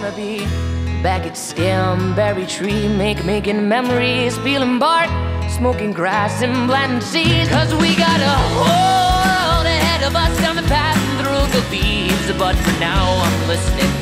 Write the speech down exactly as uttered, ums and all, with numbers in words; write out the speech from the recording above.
wanna be back at Scamberry Tree, make, making memories, peeling bark, smoking grass and planting seeds. Cause we got a whole world ahead of us, coming passing through the leaves. But for now I'm listening